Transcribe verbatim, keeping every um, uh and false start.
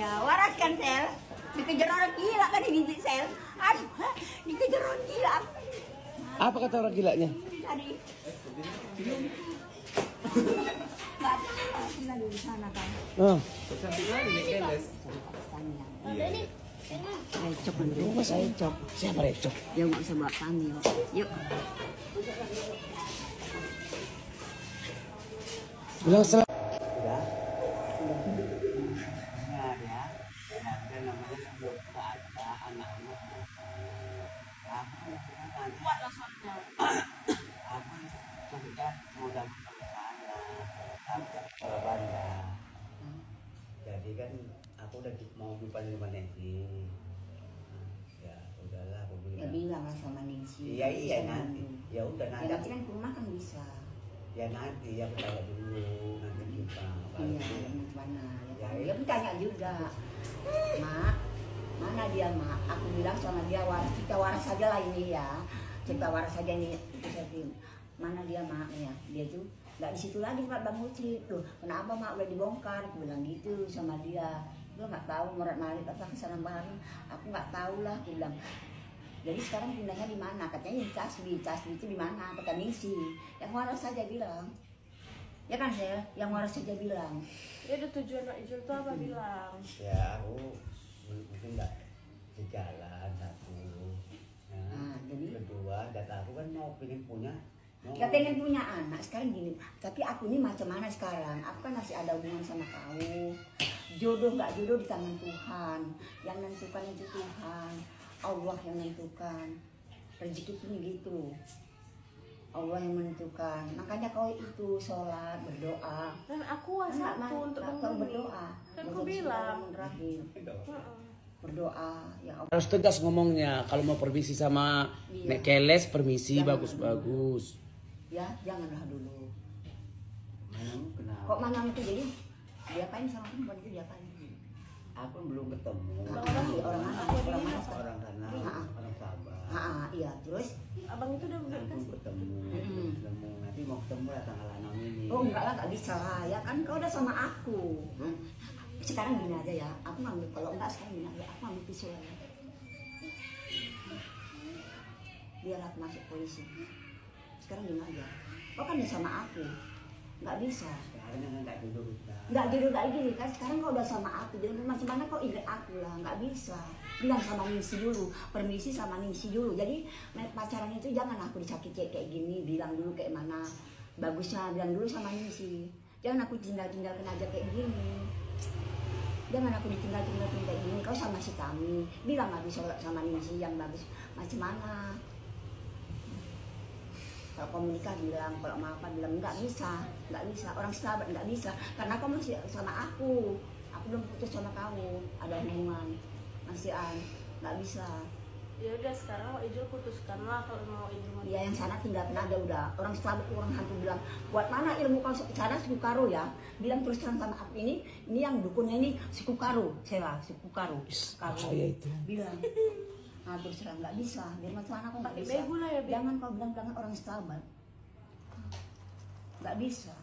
Iya, waras kan Sel? Dikejar orang gila kan ini Sel. Aduh, dikejar orang gila. Apa kata orang gilanya? Tadi. Enggak tahu lagi di sana kan. Oh. Cantik lagi nih Keles. Iya. Recok kan dulu. Mas Recok. Siapa Recok? Dia nggak usah bawa kami. Yuk. Bilang selamat. Jadi kan aku udah mau dipanggil sama Ningsi. Ya udahlah aku Ya bilang. bilang lah sama Ningsi. Iya iya nanti. Ya udah Ya nanti. nanti kan ke rumah kan bisa. Ya nanti ya aku tanya dulu nanti kita. Iya, mana ya kan? Dia pun tanya juga. Mak, mana dia Mak? Aku bilang sama dia waras, kita waras saja lah ini ya. Kita waras saja ini. Mana dia Mak ya? Dia tuh nggak di situ lagi Mak Bang Uci. Loh, kenapa Mak udah dibongkar? Aku bilang gitu sama dia. Gue nggak tahu Murat Malik apa kesana baru. Aku nggak tahu lah. Aku bilang. Jadi sekarang pindahnya di mana? Katanya di Casbi. Casbi itu di mana? Kata Ningsi. Yang waras saja bilang. Ya kan Sel? Yang waras saja bilang. Ya udah tujuan Pak Ijul tuh apa bilang? Ya aku mungkin nggak sejalan satu. Ya. Nah, jadi Kedua, data aku kan mau pengen punya. Mau kita pengen punya anak sekarang gini. Tapi aku ini macam mana sekarang? Aku kan masih ada hubungan sama kamu. Jodoh nggak jodoh di tangan Tuhan. Yang menentukan itu Tuhan. Allah yang menentukan. Rezeki pun gitu. Allah yang menentukan. Makanya kau itu sholat, berdoa. Dan aku Enggak, satu Mak. untuk Kau memenuhi. berdoa. Kan aku bilang. Berdoa, ya Allah. Harus tegas ngomongnya. Kalau mau permisi sama Iya. Nek Keles, permisi Jangan. bagus-bagus. Ya, janganlah dulu. Mana kenapa? Kok mana itu jadi diapain sama perempuan itu diapain? Aku belum ketemu. Orang iya, orang mana? Orang mana? Orang sana, Ah. orang Sabah. Ah, iya, terus? Abang itu udah Aku beli belum ketemu, Mm-mm. ketemu. Nanti mau ketemu lah tanggal enam ini. Oh enggak lah, nggak bisa lah. Ya kan kau udah sama aku. Hmm? Sekarang gini aja ya, aku ngambil, kalau enggak sekarang gini aja, aku ambil pisau aja. Biar aku masuk polisi. Sekarang gini aja, kau kan udah sama aku. Nggak bisa. Sekarang kan nggak duduk kita. Nggak jodoh nggak gini kan, sekarang kau udah sama aku. Jadi macam mana kau ingat aku lah, nggak bisa. Bilang sama Ningsi dulu, permisi sama Ningsi dulu. Jadi pacaran itu jangan aku disakiti kayak gini, bilang dulu kayak mana. Bagusnya bilang dulu sama Ningsi. Jangan aku tinggal-tinggalkan aja kayak gini. Jangan aku ditinggal-tinggalkan kayak gini. Kau sama si kami, bilang nggak bisa sama Ningsi yang bagus. Macam mana? Kalau kau menikah bilang, kalau mau apa bilang nggak bisa, nggak bisa. Orang sahabat nggak bisa, karena kau masih sama aku. Aku belum putus sama kamu, ada hubungan, masih an, nggak bisa. Ya udah sekarang Pak Ijul putuskan lah kalau mau Ijul mau. Dia yang sana tinggalkan aja udah. Orang sahabat orang hantu bilang, buat mana ilmu kau sana suku karo ya? Bilang terus terang sama aku ini, ini yang dukunnya ini suku karo, saya suku karo. Karo. Bahaya itu. Bilang. Nah, terus terang nggak bisa. Biar macam mana kau nggak bisa? Bego lah ya, Bi. Jangan kau bilang-bilang orang sahabat. Nggak bisa.